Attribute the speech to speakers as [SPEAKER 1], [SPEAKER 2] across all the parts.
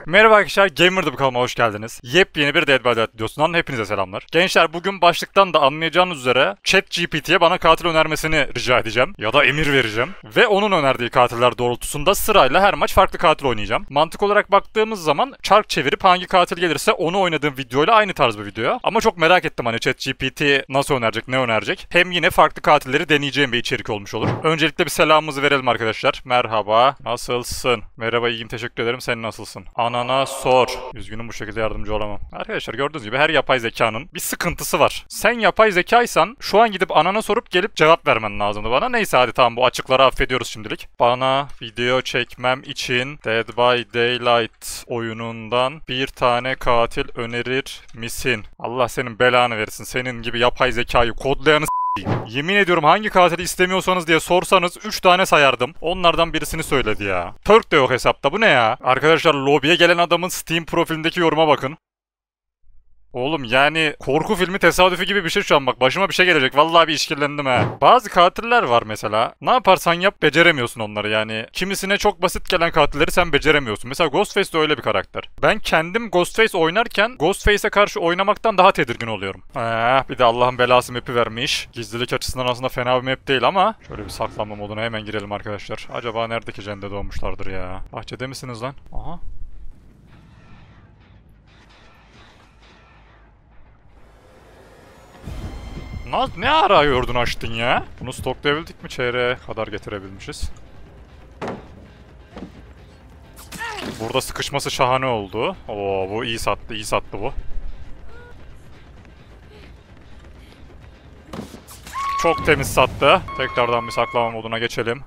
[SPEAKER 1] Merhaba arkadaşlar, Gamer'da bu kanalıma hoş geldiniz. Yepyeni bir Dead by Daylight videosundan hepinize selamlar. Gençler, bugün başlıktan da anlayacağınız üzere ChatGPT'ye bana katil önermesini rica edeceğim. Ya da emir vereceğim. Ve onun önerdiği katiller doğrultusunda sırayla her maç farklı katil oynayacağım. Mantık olarak baktığımız zaman çark çevirip hangi katil gelirse onu oynadığım videoyla aynı tarz bir video. Ama çok merak ettim hani ChatGPT nasıl önerecek, ne önerecek. Hem yine farklı katilleri deneyeceğim bir içerik olmuş olur. Öncelikle bir selamımızı verelim arkadaşlar. Merhaba, nasılsın? Merhaba, iyiyim, teşekkür ederim. Sen nasılsın? Anana sor. Üzgünüm, bu şekilde yardımcı olamam. Arkadaşlar, gördüğünüz gibi her yapay zekanın bir sıkıntısı var. Sen yapay zekaysan şu an gidip anana sorup gelip cevap vermen lazımdı bana. Neyse, hadi tamam, bu açıkları affediyoruz şimdilik. Bana video çekmem için Dead by Daylight oyunundan bir tane katil önerir misin? Allah senin belanı versin. Senin gibi yapay zekayı kodlayanı yemin ediyorum, hangi katili istemiyorsanız diye sorsanız 3 tane sayardım. Onlardan birisini söyledi ya. Perk de yok hesapta, bu ne ya? Arkadaşlar, lobiye gelen adamın Steam profilindeki yoruma bakın. Oğlum yani korku filmi tesadüfü gibi bir şey şu an, bak başıma bir şey gelecek. Vallahi bir işkillendim ha. Bazı katiller var mesela. Ne yaparsan yap beceremiyorsun onları yani. Kimisine çok basit gelen katilleri sen beceremiyorsun. Mesela Ghostface de öyle bir karakter. Ben kendim Ghostface oynarken Ghostface'e karşı oynamaktan daha tedirgin oluyorum. Bir de Allah'ın belası map'i vermiş. Gizlilik açısından aslında fena bir map değil ama. Şöyle bir saklanma moduna hemen girelim arkadaşlar. Acaba neredeki jende doğmuşlardır ya? Bahçede misiniz lan? Aha. Ne ara yordun açtın ya? Bunu stoklayabildik mi? Çeyreğe kadar getirebilmişiz. Burada sıkışması şahane oldu. Oo, bu iyi sattı, iyi sattı bu. Çok temiz sattı. Tekrardan bir saklama moduna geçelim.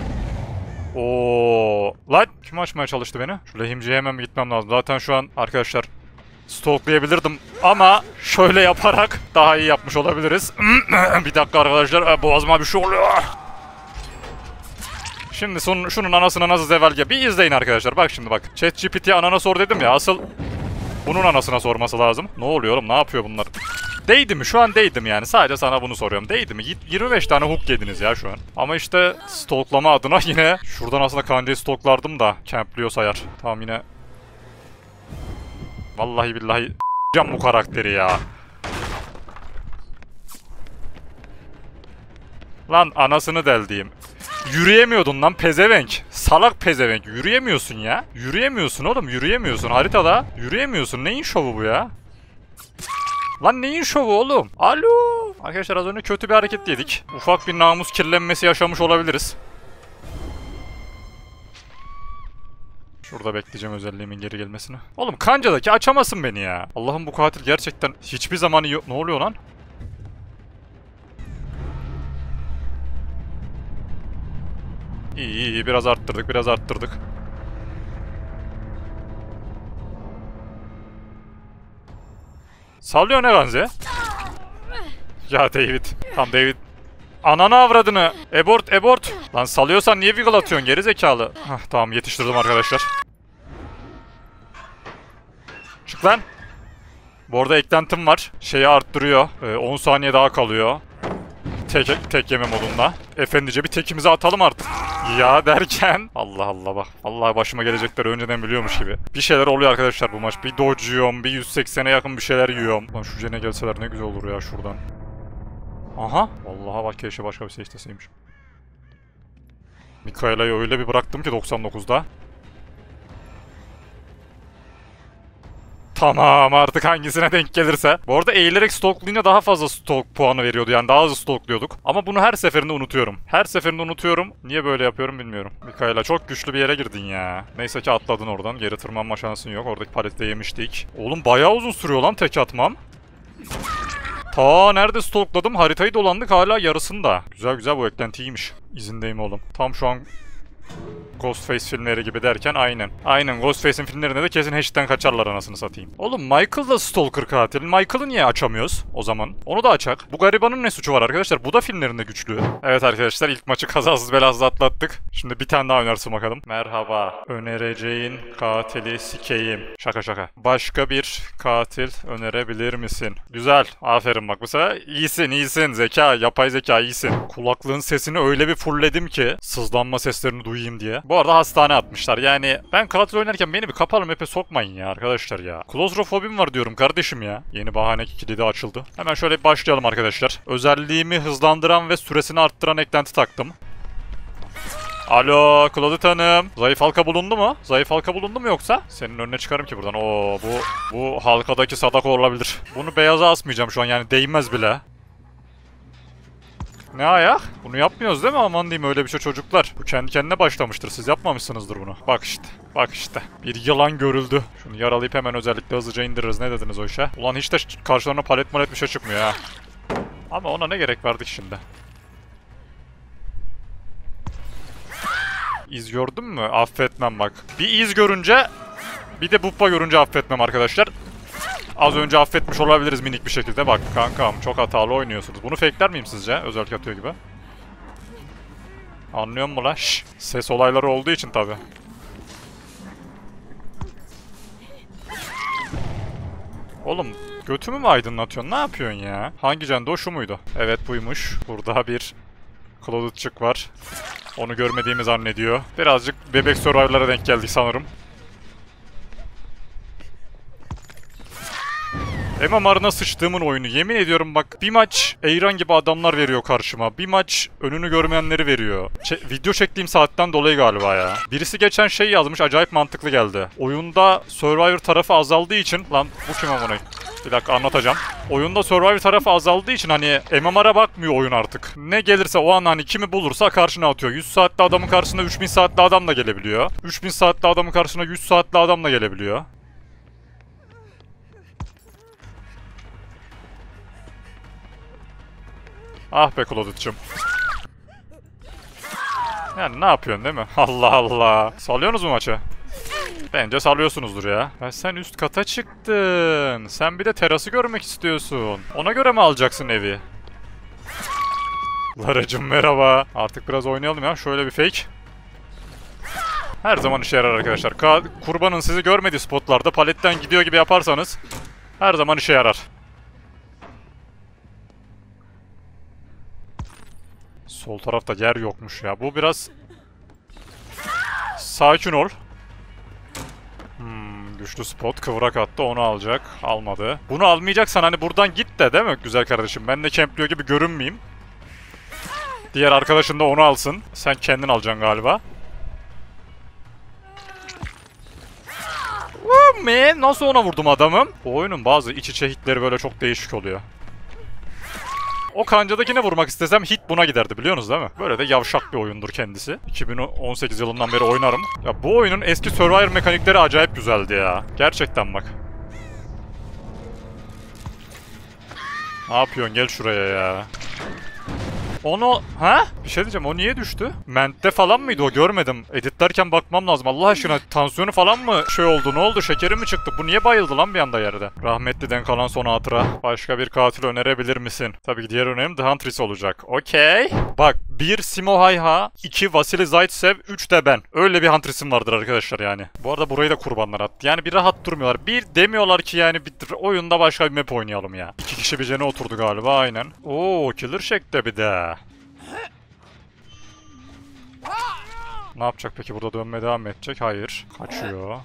[SPEAKER 1] Oo, lan kim açmaya çalıştı beni? Şu lehimciye hemen gitmem lazım. Zaten şu an arkadaşlar stalklayabilirdim ama şöyle yaparak daha iyi yapmış olabiliriz. Bir dakika arkadaşlar, boğazıma bir şey oluyor. Şimdi şunun anasına nasıl zevalge bir izleyin arkadaşlar. Bak şimdi bak. ChatGPT anana sor dedim ya, asıl bunun anasına sorması lazım. Ne oluyor oğlum, ne yapıyor bunlar? Değdi mi? Şu an değdim yani. Sadece sana bunu soruyorum. Değdi mi? 25 tane hook yediniz ya şu an. Ama işte stalklama adına yine şuradan aslında kancayı stalklardım da campliyor sayar. Tamam, yine vallahi billahi c***cam bu karakteri ya. Lan anasını deldiğim. Yürüyemiyordun lan pezevenk. Salak pezevenk. Yürüyemiyorsun ya. Yürüyemiyorsun oğlum, yürüyemiyorsun. Haritada yürüyemiyorsun. Neyin şovu bu ya? Lan neyin şovu oğlum? Alo. Arkadaşlar, az önce kötü bir hareket yedik. Ufak bir namus kirlenmesi yaşamış olabiliriz. Şurada bekleyeceğim özelliğimin geri gelmesini. Oğlum kancadaki açamasın beni ya. Allah'ım, bu katil gerçekten hiçbir zaman iyi... Ne oluyor lan? İyi, biraz arttırdık, biraz arttırdık. Sallıyor ne Ganze? Ya David. Tam David. Ananı avradını. Abort. Lan salıyorsan niye wiggle atıyorsun geri zekalı? Hah, tamam, yetiştirdim arkadaşlar. Çık lan. Bu arada eklentim var. Şeyi arttırıyor. 10 saniye daha kalıyor. Tek yeme modunda. Efendice bir tekimizi atalım artık. Ya derken. Allah Allah bak. Allah başıma gelecekleri önceden biliyormuş gibi. Bir şeyler oluyor arkadaşlar bu maç. Bir dodge yiyorum. Bir 180'e yakın bir şeyler yiyorum. Lan şu jene gelseler ne güzel olur ya şuradan. Aha. Vallahi bak, keşke başka bir şey isteseymişim. Mikaela'yı öyle bir bıraktım ki 99'da. Tamam, artık hangisine denk gelirse. Bu arada eğilerek stalklayınca daha fazla stalk puanı veriyordu. Yani daha hızlı stalklıyorduk. Ama bunu her seferinde unutuyorum. Her seferinde unutuyorum. Niye böyle yapıyorum bilmiyorum. Mikaela, çok güçlü bir yere girdin ya. Neyse ki atladın oradan. Geri tırmanma şansın yok. Oradaki palette yemiştik. Oğlum bayağı uzun sürüyor lan tek atmam. Ta nerede stalkladım? Haritayı dolandık, hala yarısında. Güzel, bu eklenti iyiymiş. İzindeyim oğlum. Tam şu an Ghostface filmleri gibi derken aynen Ghostface'in filmlerinde de kesin hash'ten kaçarlar anasını satayım. Oğlum Michael da stalker katil. Michael'ı niye açamıyoruz o zaman? Onu da açak. Bu garibanın ne suçu var arkadaşlar? Bu da filmlerinde güçlü. Evet arkadaşlar, ilk maçı kazasız belasız atlattık. Şimdi bir tane daha önersin bakalım. Merhaba. Önereceğin katili sikeyim. Şaka. Başka bir katil önerebilir misin? Güzel. Aferin bak, bu sefer iyisin. Zeka, yapay zeka iyisin. Kulaklığın sesini öyle bir fullledim ki sızlanma seslerini uyuyayım diye. Bu arada hastane atmışlar. Yani ben katil oynarken beni bir kapalı map'e sokmayın ya arkadaşlar ya. Klostrofobim var diyorum kardeşim ya. Yeni bahane kilidi açıldı. Hemen şöyle başlayalım arkadaşlar. Özelliğimi hızlandıran ve süresini arttıran eklenti taktım. Alo Claudette Hanım. Zayıf halka bulundu mu? Zayıf halka bulundu mu yoksa? Senin önüne çıkarım ki buradan. Oo bu halkadaki Sadako olabilir. Bunu beyaza asmayacağım şu an, yani değmez bile. Ne ayak? Bunu yapmıyoruz değil mi? Aman diyeyim, öyle bir şey çocuklar. Bu kendi kendine başlamıştır. Siz yapmamışsınızdır bunu. Bak işte. Bak işte. Bir yılan görüldü. Şunu yaralayıp hemen özellikle hızlıca indiririz. Ne dediniz o işe? Ulan hiç de karşılarına palet bir şey çıkmıyor ha. Ama ona ne gerek vardı ki şimdi? İz gördün mü? Affetmem bak. Bir iz görünce, bir de buppa görünce affetmem arkadaşlar. Az önce affetmiş olabiliriz minik bir şekilde. Bak kankam, çok hatalı oynuyorsunuz. Bunu fake'ler miyim sizce? Özellik atıyor gibi. Anlıyor musun lan? Şşş. Ses olayları olduğu için tabi. Oğlum götümü mü aydınlatıyorsun? Ne yapıyorsun ya? Hangi cende o, şu muydu? Evet buymuş. Burada bir Claudette'çık var. Onu görmediğimi zannediyor. Birazcık bebek survivor'lara denk geldik sanırım. MMR'ına sıçtığımın oyunu. Yemin ediyorum bak, bir maç Eyran gibi adamlar veriyor karşıma. Bir maç önünü görmeyenleri veriyor. Video çektiğim saatten dolayı galiba ya. Birisi geçen şey yazmış, acayip mantıklı geldi. Oyunda Survivor tarafı azaldığı için... Lan bu kim amına? Bir dakika anlatacağım. Oyunda Survivor tarafı azaldığı için hani MMR'a bakmıyor oyun artık. Ne gelirse o an, hani kimi bulursa karşına atıyor. 100 saatli adamın karşısına 3000 saatli adam da gelebiliyor. 3000 saatli adamın karşısına 100 saatli adam da gelebiliyor. Ah be Claudette'cığım. Yani ne yapıyorsun değil mi? Allah Allah. Salıyorsunuz mu maçı? Bence salıyorsunuzdur ya. Sen üst kata çıktın. Sen bir de terası görmek istiyorsun. Ona göre mi alacaksın evi? Laracım merhaba. Artık biraz oynayalım ya. Şöyle bir fake. Her zaman işe yarar arkadaşlar. Kurbanın sizi görmediği spotlarda paletten gidiyor gibi yaparsanız her zaman işe yarar. Sol tarafta yer yokmuş ya. Bu biraz... Sakin ol. Güçlü spot. Kıvrak attı. Onu alacak. Almadı. Bunu almayacaksan hani buradan git de, değil mi güzel kardeşim? Ben de campliyor gibi görünmeyeyim. Diğer arkadaşın da onu alsın. Sen kendin alacaksın galiba. Man, nasıl ona vurdum adamım? Bu oyunun bazı iç içe hitleri böyle çok değişik oluyor. O kancadakine vurmak istesem hit buna giderdi, biliyorsunuz değil mi? Böyle de yavşak bir oyundur kendisi. 2018 yılından beri oynarım. Ya bu oyunun eski Survivor mekanikleri acayip güzeldi ya. Gerçekten bak. Ne yapıyorsun? Gel şuraya ya. Onu... Ha? Bir şey diyeceğim, o niye düştü? Ment'te falan mıydı o? Görmedim. Editlerken bakmam lazım. Allah aşkına tansiyonu falan mı şey oldu? Ne oldu? Şekeri mi çıktı? Bu niye bayıldı lan bir anda yerde? Rahmetliden kalan son hatıra. Başka bir katil önerebilir misin? Tabii ki diğer önerim The Huntress olacak. Okey. Bak 1 Simo Hayha, 2 Vasily Zaitsev, 3 de ben. Öyle bir Huntress'im vardır arkadaşlar yani. Bu arada burayı da kurbanlar attı. Yani bir rahat durmuyorlar. Bir demiyorlar ki yani bir oyunda başka bir map oynayalım ya. 2 kişi bir cene oturdu galiba, aynen. Oo, Killer Shack'te bir de. Ne yapacak peki, burada dönmeye devam mı edecek? Hayır. Kaçıyor.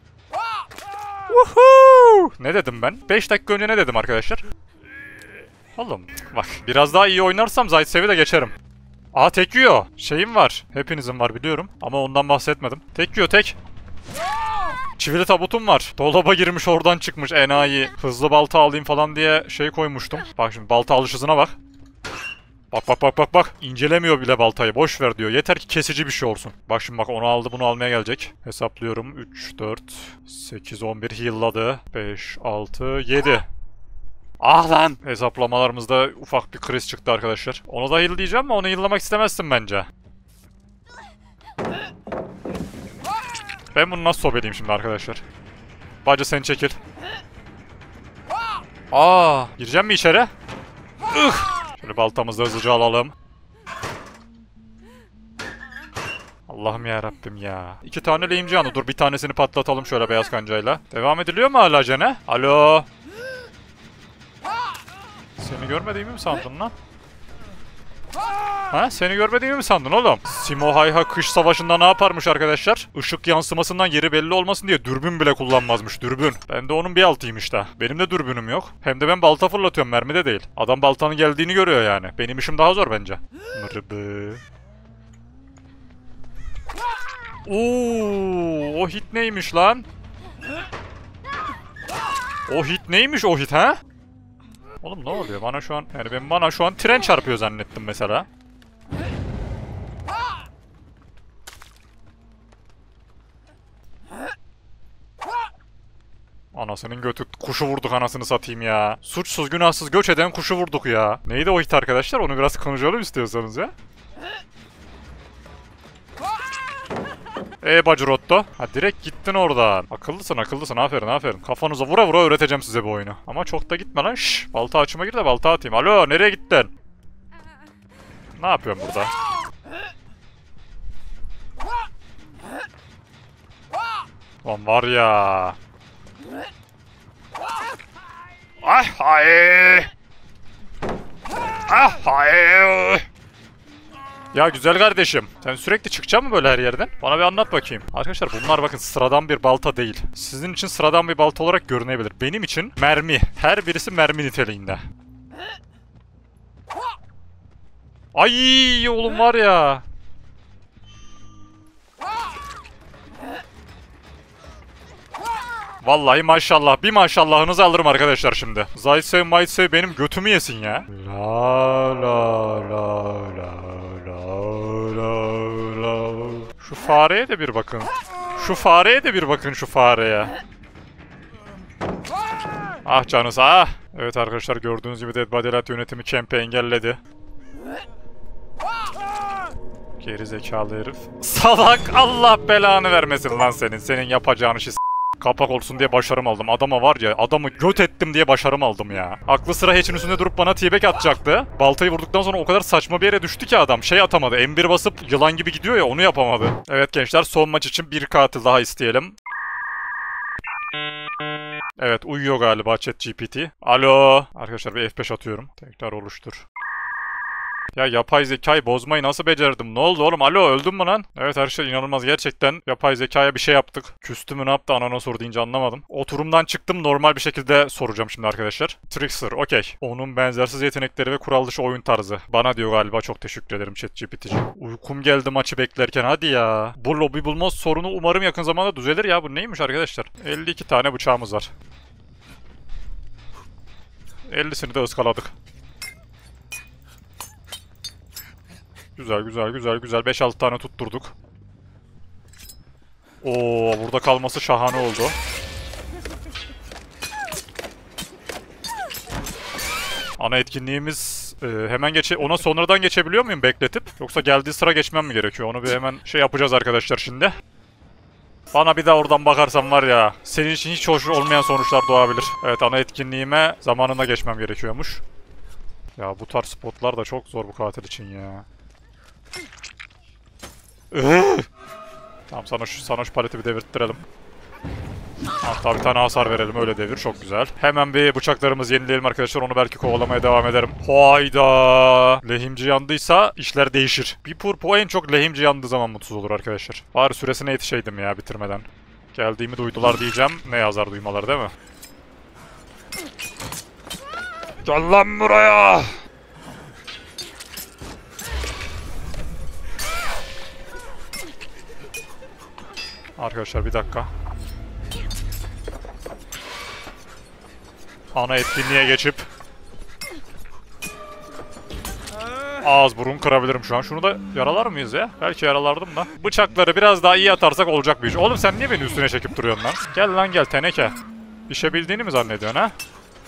[SPEAKER 1] Woohoo! Ne dedim ben? 5 dakika önce ne dedim arkadaşlar? Oğlum bak, biraz daha iyi oynarsam Zaitsev'i de geçerim. Aa, tek yiyor. Şeyim var. Hepinizin var biliyorum. Ama ondan bahsetmedim. Tek yiyor tek. Çivili tabutum var. Dolaba girmiş, oradan çıkmış enayi. Hızlı balta alayım falan diye şey koymuştum. Bak şimdi balta alış hızına bak. Bak bak bak bak bak. İncelemiyor bile baltayı. Boş ver diyor. Yeter ki kesici bir şey olsun. Bak şimdi bak, onu aldı, bunu almaya gelecek. Hesaplıyorum. 3, 4, 8, 11 heal'ladı. 5, 6, 7. Ah lan! Hesaplamalarımızda ufak bir kriz çıktı arkadaşlar. Onu da heal diyeceğim ama onu heal'lamak istemezsin bence. Ben bunu nasıl sobeleyim şimdi arkadaşlar? Bacı sen çekil. Aa, gireceğim mi içeri? Şöyle baltamızı hızlıca alalım. Allah'ım ya Rabbim ya. 2 tane lehimci yanı. Dur bir tanesini patlatalım şöyle beyaz kancayla. Devam ediliyor mu hala Cene? Alo. Seni görmediğimi mi sandın lan? Ha, seni görmediğimi mi sandın oğlum? Simo Hayha kış savaşında ne yaparmış arkadaşlar? Işık yansımasından yeri belli olmasın diye dürbün bile kullanmazmış, dürbün. Ben de onun bir altıyım işte. Benim de dürbünüm yok. Hem de ben balta fırlatıyorum, mermi de değil. Adam baltanın geldiğini görüyor yani. Benim işim daha zor bence. Mırıbı. Oo, o hit neymiş lan? O hit neymiş o hit ha? Oğlum ne oluyor bana şu an? Yani bana şu an tren çarpıyor zannettim mesela. Anasının götü, kuşu vurduk anasını satayım ya. Suçsuz günahsız göç eden kuşu vurduk ya. Neydi o hit arkadaşlar? Onu biraz konuşalım istiyorsanız ya. Bacurotto. Ha, direkt gittin oradan. Akıllısın akıllısın, aferin aferin. Kafanıza vura vura öğreteceğim size bu oyunu. Ama çok da gitme lan. Şşş, balta açıma gir de balta atayım. Alo, nereye gittin? Ne yapıyorsun burada? Lan var ya. Ah hay. Ah hay. Ya güzel kardeşim, sen sürekli çıkacak mı böyle her yerden? Bana bir anlat bakayım. Arkadaşlar bunlar bakın sıradan bir balta değil. Sizin için sıradan bir balta olarak görünebilir. Benim için mermi. Her birisi mermi niteliğinde. Ay oğlum var ya. Vallahi maşallah. Bir maşallahınızı alırım arkadaşlar şimdi. Zaytsev maytsev benim götümü yesin ya. La la la la la la la. Şu fareye de bir bakın. Şu fareye de bir bakın şu fareye. Ah canısı ah. Evet arkadaşlar gördüğünüz gibi Dead by Daylight yönetimi camp'i engelledi. Geri zekalı herif. Salak, Allah belanı vermesin lan senin. Senin yapacağın işi kapak olsun diye başarım aldım. Adama var ya, adamı göt ettim diye başarım aldım ya. Aklı sıra hatch'in üstünde durup bana t-back atacaktı. Baltayı vurduktan sonra o kadar saçma bir yere düştü ki adam. Şey atamadı. M1 basıp yılan gibi gidiyor ya, onu yapamadı. Evet gençler, son maç için bir katil daha isteyelim. Evet, uyuyor galiba ChatGPT. Alo. Arkadaşlar bir F5 atıyorum. Tekrar oluştur. Ya yapay zekayı bozmayı nasıl becerdim? Ne oldu oğlum? Alo, öldün mü lan? Evet arkadaşlar, inanılmaz. Gerçekten yapay zekaya bir şey yaptık. Küstü mü ne yaptı, anana sor deyince anlamadım. Oturumdan çıktım, normal bir şekilde soracağım şimdi arkadaşlar. Trickster, okey. Onun benzersiz yetenekleri ve kural dışı oyun tarzı. Bana diyor galiba, çok teşekkür ederim ChatGPT'ci. Uykum geldi maçı beklerken, hadi ya. Bu lobi bulma sorunu umarım yakın zamanda düzelir ya. Bu neymiş arkadaşlar? 52 tane bıçağımız var. 50'sini de ıskaladık. Güzel güzel güzel güzel. 5-6 tane tutturduk. Oo, burada kalması şahane oldu. Ana etkinliğimiz hemen ona sonradan geçebiliyor muyum bekletip? Yoksa geldiği sıra geçmem mi gerekiyor? Onu bir hemen şey yapacağız arkadaşlar şimdi. Bana bir daha oradan bakarsan var ya, senin için hiç hoş olmayan sonuçlar doğabilir. Evet, ana etkinliğime zamanında geçmem gerekiyormuş. Ya bu tarz spotlar da çok zor bu katil için ya. Tamam, sana şu paleti bir devirttirelim. Hatta bir tane hasar verelim, öyle devir, çok güzel. Hemen bir bıçaklarımızı yenileyelim arkadaşlar, onu belki kovalamaya devam ederim. Hayda! Lehimci yandıysa işler değişir. Bir purpo en çok lehimci yandığı zaman mutsuz olur arkadaşlar. Bari süresine yetişeydim ya bitirmeden. Geldiğimi duydular diyeceğim. Ne yazar duymaları değil mi? Gel lan buraya! Arkadaşlar bir dakika. Ana etkinliğe geçip ağız burun kırabilirim şu an. Şunu da yaralar mıyız ya? Belki yaralardım da. Bıçakları biraz daha iyi atarsak olacak bir iş. Oğlum sen niye beni üstüne çekip duruyorsun lan? Gel lan gel teneke. İşe bildiğini mi zannediyorsun ha?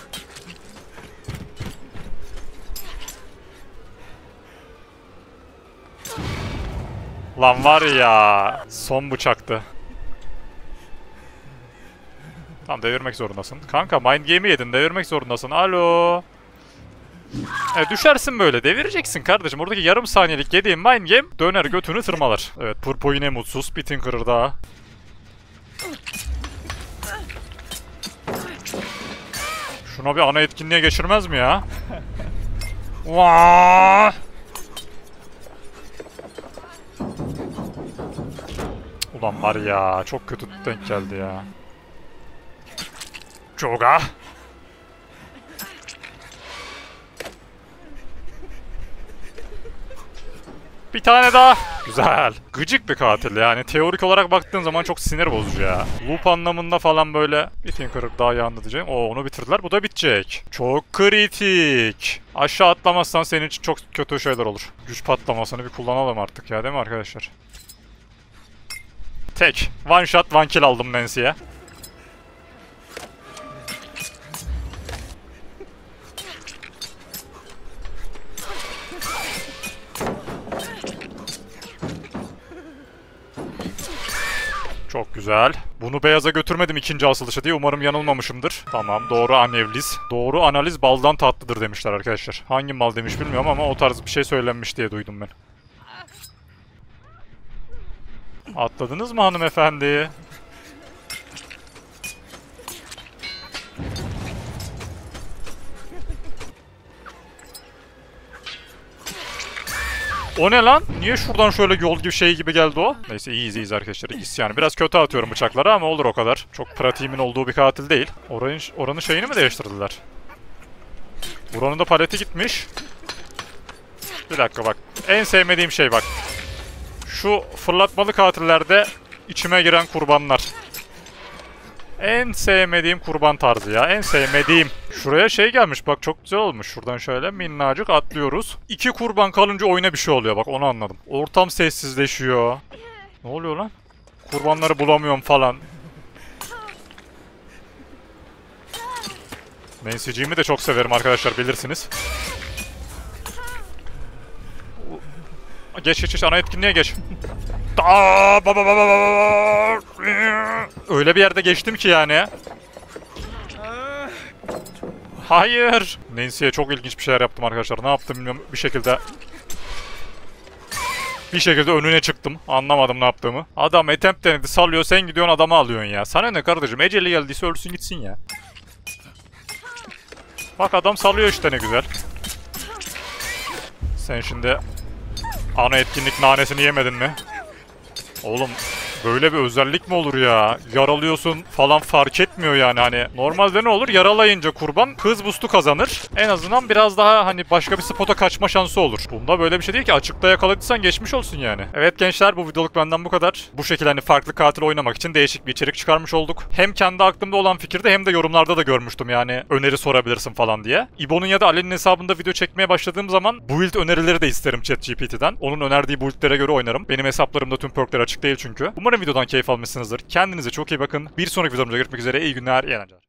[SPEAKER 1] Lan var ya, son bıçaktı. Tamam, devirmek zorundasın. Kanka mind game'i yedin, devirmek zorundasın. Alo. Düşersin böyle, devireceksin kardeşim. Oradaki yarım saniyelik yediğin mind game döner götünü tırmalar. Evet, Purpo yine mutsuz. Bir Tinkerer daha. Şuna bir ana etkinliğe geçirmez mi ya? Vaaah! Ulan var ya, çok kötü denk geldi ya. Çoga. Bir tane daha. Güzel. Gıcık bir katil yani. Teorik olarak baktığın zaman çok sinir bozucu ya. Loop anlamında falan böyle bir Tinker'ı daha yandı diyeceğim. Onu bitirdiler. Bu da bitecek. Çok kritik. Aşağı atlamazsan senin için çok kötü şeyler olur. Güç patlamasını bir kullanalım artık ya, değil mi arkadaşlar? Tek. One shot one kill aldım Nancy'ye. Çok güzel. Bunu beyaza götürmedim ikinci asılışı diye. Umarım yanılmamışımdır. Tamam, doğru analiz. Doğru analiz baldan tatlıdır demişler arkadaşlar. Hangi mal demiş bilmiyorum ama o tarz bir şey söylenmiş diye duydum ben. Atladınız mı hanımefendi? O ne lan? Niye şuradan şöyle yol gibi şey gibi geldi o? Neyse iyiyiz arkadaşlar. İsyanı. Biraz kötü atıyorum bıçakları ama olur o kadar. Çok pratiğimin olduğu bir katil değil. Oranın şeyini mi değiştirdiler? Buranın da paleti gitmiş. Bir dakika bak. En sevmediğim şey bak. Şu fırlatmalı katillerde içime giren kurbanlar. En sevmediğim kurban tarzı ya. En sevmediğim. Şuraya şey gelmiş bak, çok güzel olmuş. Şuradan şöyle minnacık atlıyoruz. 2 kurban kalınca oyuna bir şey oluyor bak, onu anladım. Ortam sessizleşiyor. Ne oluyor lan? Kurbanları bulamıyorum falan. Nancy'ciğimi de çok severim arkadaşlar, bilirsiniz. Geç ana etkinliğe geç. Öyle bir yerde geçtim ki yani. Hayır. Nancy'ye çok ilginç bir şeyler yaptım arkadaşlar. Ne yaptım bilmiyorum. Bir şekilde önüne çıktım. Anlamadım ne yaptığımı. Adam attempt denedi, salıyor, sen gidiyorsun adamı alıyorsun ya. Sana ne kardeşim, eceli geldiyse ölsün gitsin ya. Bak adam salıyor işte, ne güzel. Sen şimdi ana etkinlik nanesini yemedin mi? Oğlum böyle bir özellik mi olur ya? Yaralıyorsun falan fark etmiyor yani, hani. Normalde ne olur? Yaralayınca kurban hız boost'u kazanır. En azından biraz daha hani başka bir spota kaçma şansı olur. Bunda böyle bir şey değil ki. Açıkta yakaladıysan geçmiş olsun yani. Evet gençler, bu videoluk benden bu kadar. Bu şekilde hani farklı katil oynamak için değişik bir içerik çıkarmış olduk. Hem kendi aklımda olan fikirde hem de yorumlarda da görmüştüm yani, öneri sorabilirsin falan diye. İbo'nun ya da Ali'nin hesabında video çekmeye başladığım zaman build önerileri de isterim ChatGPT'den. Onun önerdiği build'lere göre oynarım. Benim hesaplarımda tüm perkler açık değil çünkü. Umarım videodan keyif almışsınızdır. Kendinize çok iyi bakın. Bir sonraki videomuzda görüşmek üzere. İyi günler, iyi eğlenceler.